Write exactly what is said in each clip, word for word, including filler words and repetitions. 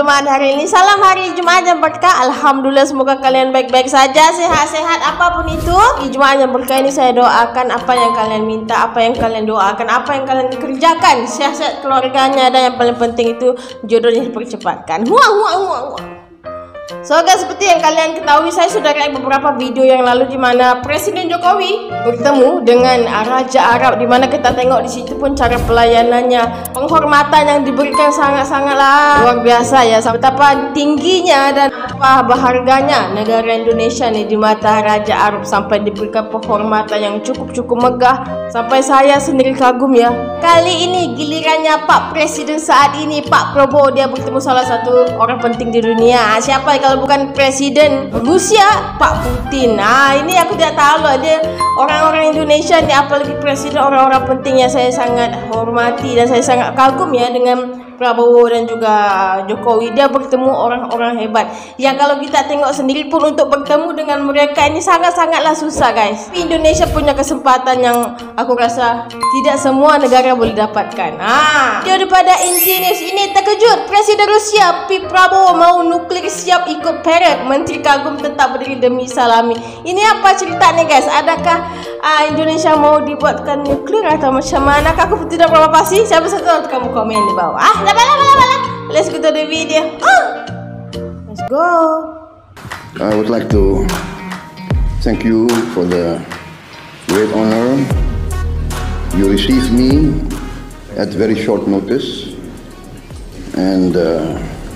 Jumaat hari ini. Salam hari Jumaat yang berkah. Alhamdulillah, semoga kalian baik-baik saja, sehat-sehat apapun itu. Di Jumaat yang berkah ini saya doakan apa yang kalian minta, apa yang kalian doakan, apa yang kalian kerjakan, sehat-sehat keluarganya, dan yang paling penting itu jodohnya dipercepatkan. Huang, huang, huang, huang. So guys, seperti yang kalian ketahui, saya sudah lihat beberapa video yang lalu di mana Presiden Jokowi bertemu dengan Raja Arab, di mana kita tengok di situ pun cara pelayanannya, penghormatan yang diberikan sangat-sangatlah luar biasa ya. Betapa tingginya dan apa berharganya negara Indonesia nih di mata Raja Arab, sampai diberikan penghormatan yang cukup-cukup megah, sampai saya sendiri kagum ya. Kali ini gilirannya Pak Presiden saat ini, Pak Prabowo, dia bertemu salah satu orang penting di dunia. Siapa kalau bukan Presiden Rusia, Pak Putin. Nah, ini aku tidak tahu loh, dia orang-orang Indonesia ini, apalagi Presiden, orang-orang penting yang saya sangat hormati dan saya sangat kagum ya dengan Prabowo dan juga Jokowi. Dia bertemu orang-orang hebat yang kalau kita tengok sendiri pun untuk bertemu dengan mereka ini sangat-sangatlah susah guys. Indonesia punya kesempatan yang aku rasa tidak semua negara boleh dapatkan. Ah, daripada Inggris ini terkejut, Presiden Rusia P. Prabowo mau nuklir siap ikut parade, Menteri Kagum tetap berdiri demi salami. Ini apa ceritanya guys? Adakah uh, Indonesia mau dibuatkan nuklir atau macam mana? Aku tidak berapa pasti. Siapa satu kamu komen di bawah. Ah, lama lama lama. Let's go to the video. Oh. Let's go. I would like to thank you for the great honor you received me at very short notice, and uh,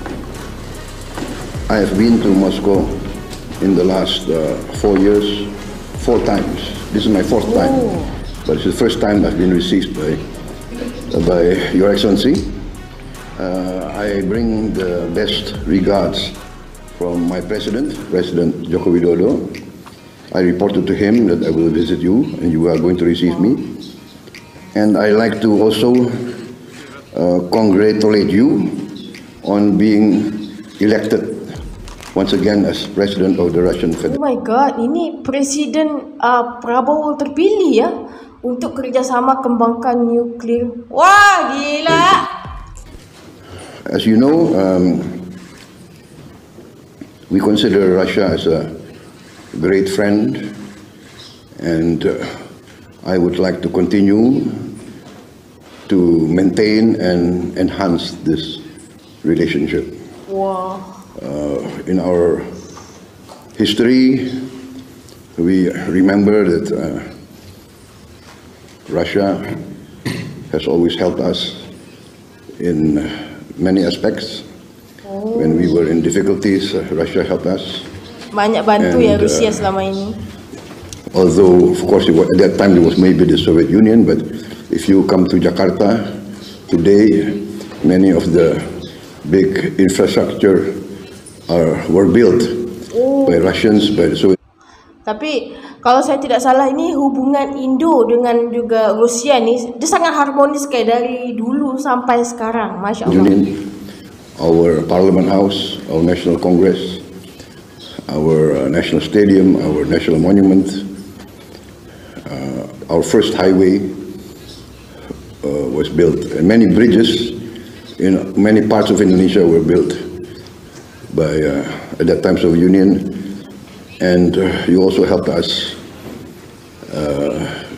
I have been to Moscow in the last uh, four years, four times. This is my fourth time, Ooh. but it's the first time I've been received by uh, by Your Excellency. Uh, I bring the best regards from my president, President Joko Widodo. I reported to him that I will visit you and you are going to receive me. And I like to also uh, congratulate you on being elected once again as President of the Russian Federation. Oh my God, ini Presiden uh, Prabowo terpilih ya untuk kerjasama kembangkan nuklir. Wah, gila! As you know, um, we consider Russia as a great friend, and uh, I would like to continue to maintain and enhance this relationship. Wow. Uh, in our history, we remember that uh, Russia has always helped us in many aspects. Oh. When we were in difficulties, uh, Russia helped us. Banyak bantu and, ya Rusia uh, selama ini. Although, of course, it was, at that time it was maybe the Soviet Union, but if you come to Jakarta today, many of the big infrastructure are were built oh. by Russians, by the Soviet. Tapi kalau saya tidak salah, ini hubungan Indo dengan juga Rusia nih, dia sangat harmonis kayak dari dulu sampai sekarang, Masya Allah. Union, our Parliament House, our National Congress, our uh, National Stadium, our National Monument, uh, our first highway uh, was built, and many bridges in many parts of Indonesia were built by uh, at that time Soviet Union. And uh, you also helped us uh,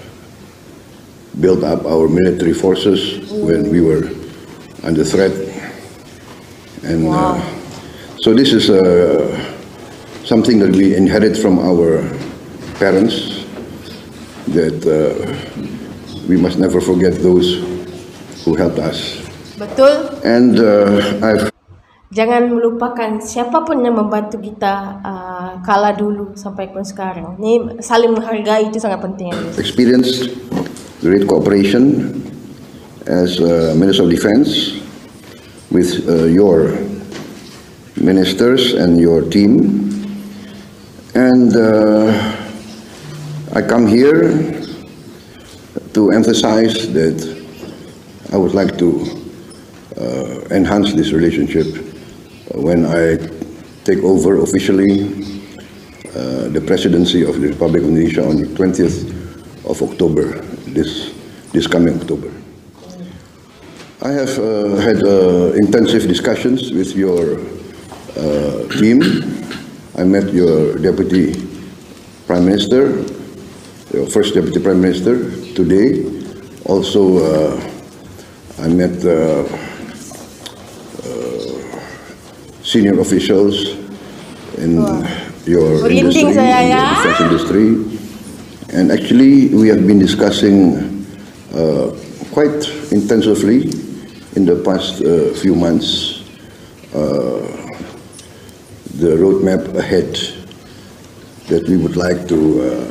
build up our military forces when we were under threat. And wow. uh, so this is uh, something that we inherit from our parents, that uh, we must never forget those who helped us. Betul. And uh, I've Jangan melupakan siapapun yang membantu kita uh, kala dulu sampai pun sekarang. Ini saling menghargai, itu sangat penting. Experienced great cooperation as uh, Minister of Defense with uh, your ministers and your team, and uh, I come here to emphasize that I would like to uh, enhance this relationship when I take over officially uh, the presidency of the Republic of Indonesia on the twentieth of October, this this coming October. I have uh, had uh, intensive discussions with your uh, team. I met your Deputy Prime Minister, your first Deputy Prime Minister today. Also, uh, I met uh, uh, senior officials in oh. your industry, in the defense industry. And actually, we have been discussing uh, quite intensively in the past uh, few months uh, the roadmap ahead that we would like to uh,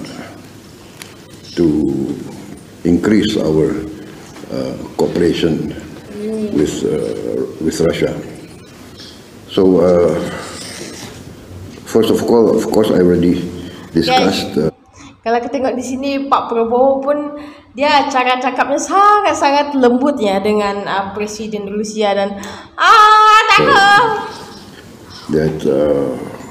to increase our uh, cooperation mm. with uh, with Russia. So uh, first of all, of course, I already discussed. Uh, Kalau kita tengok di sini, Pak Prabowo pun dia cara cakapnya sangat-sangat lembut ya dengan uh, Presiden Rusia dan ah takut. That uh,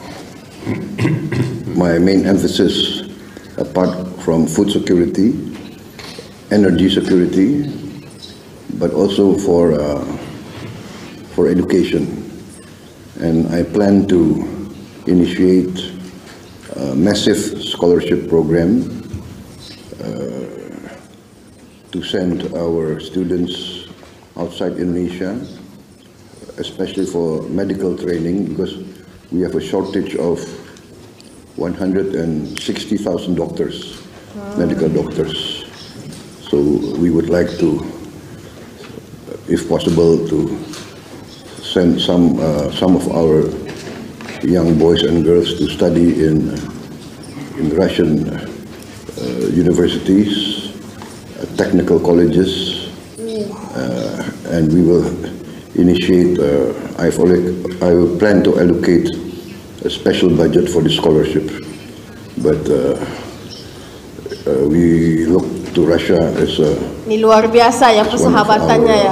my main emphasis, apart from food security, energy security, but also for uh, for education, and I plan to initiate a massive scholarship program uh, to send our students outside Indonesia, especially for medical training, because we have a shortage of one hundred sixty thousand doctors, wow. medical doctors. So we would like to, if possible, to send some uh, some of our young boys and girls to study in in Russian uh, universities, uh, technical colleges, uh, and we will initiate. Uh, I've already, I will plan to allocate a special budget for the scholarship, but uh, uh, we look to Russia as a. Ini luar biasa ya persahabatannya ya.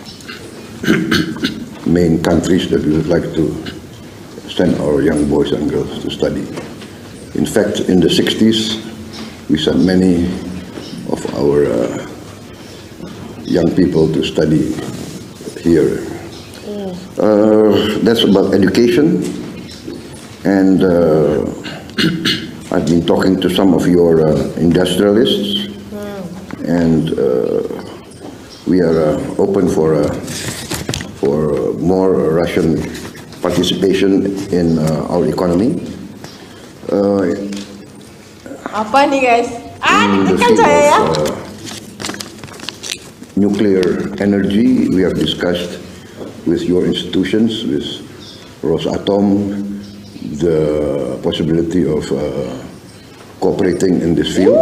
Main countries that we would like to send our young boys and girls to study. In fact, in the sixties, we sent many of our uh, young people to study here. Mm. Uh, that's about education. And uh, I've been talking to some of your uh, industrialists, mm. and uh, we are uh, open for, uh, for more Russian participation in uh, our economy. Uh, Apa nih guys? Ah, in the tekan field saya ya. of uh, nuclear energy, we have discussed with your institutions, with Rosatom, the possibility of uh, cooperating in this field.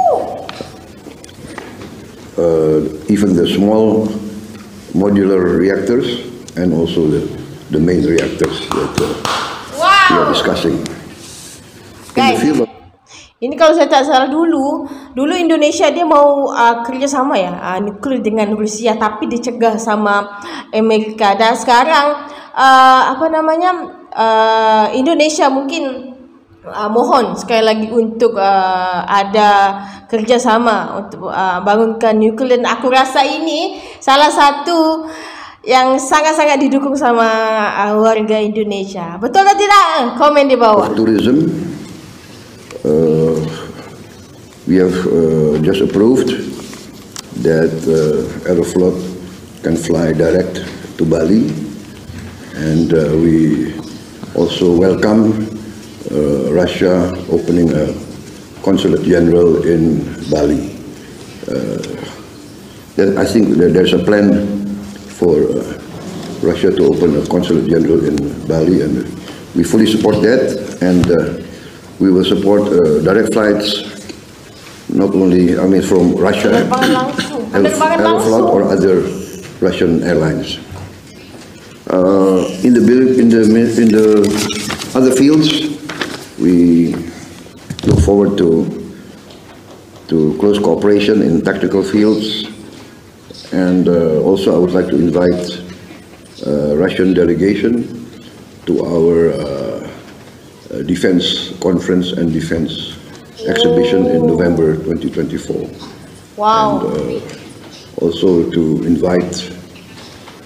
Uh, even the small modular reactors and also the the main reactors that uh, wow. we are discussing. Guys, ini kalau saya tak salah dulu, dulu Indonesia dia mau uh, kerjasama ya, uh, nuklir dengan Rusia, tapi dicegah sama Amerika. Dan sekarang uh, apa namanya uh, Indonesia mungkin uh, mohon sekali lagi untuk uh, ada kerjasama untuk uh, bangunkan nuklir. Aku rasa ini salah satu yang sangat-sangat didukung sama uh, warga Indonesia. Betul atau tidak? Komen di bawah. Tourism, uh, we have uh, just approved that uh, Aeroflot can fly direct to Bali, and uh, we also welcome uh, Russia opening a consulate general in Bali. Uh, then I think that there's a plan for uh, Russia to open a consulate general in Bali, and we fully support that, and uh, we will support uh, direct flights, not only, I mean, from Russia, Aeroflot or other Russian airlines. Uh, in the in the in the other fields, we look forward to to close cooperation in tactical fields. And uh, also I would like to invite uh, Russian delegation to our uh, uh, defense conference and defense exhibition in November twenty twenty-four. Wow. And uh, also to invite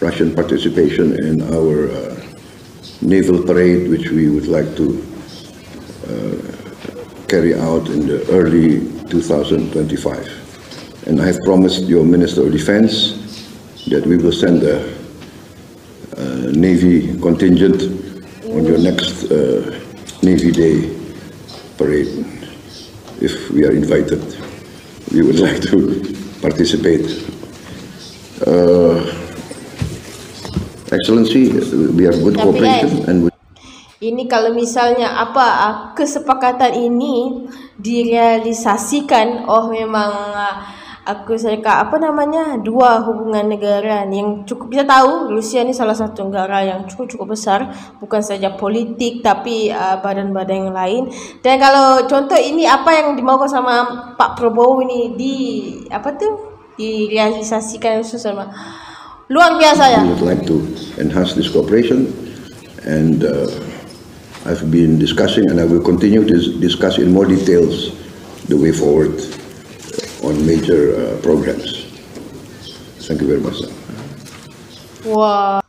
Russian participation in our uh, naval parade, which we would like to uh, carry out in the early two thousand twenty-five. And I have promised your Minister of Defense that we will send a, a Navy contingent on your next uh, Navy Day parade. If we are invited, we would like to participate. Uh, Excellency, we have good Tapi cooperation guys, and we ini kalau misalnya apa ah, kesepakatan ini direalisasikan, oh memang ah, aku saya cakap apa namanya dua hubungan negara yang cukup kita tahu Rusia ni salah satu negara yang cukup cukup besar, bukan saja politik tapi ah, badan-badan yang lain. Dan kalau contoh ini apa yang dimaukan sama Pak Prabowo ini di apa tu direalisasikan sama luar biasa ya. we would like to enhance this cooperation, and uh, I've been discussing and I will continue to discuss in more details the way forward on major uh, programs. Thank you very much. Wah.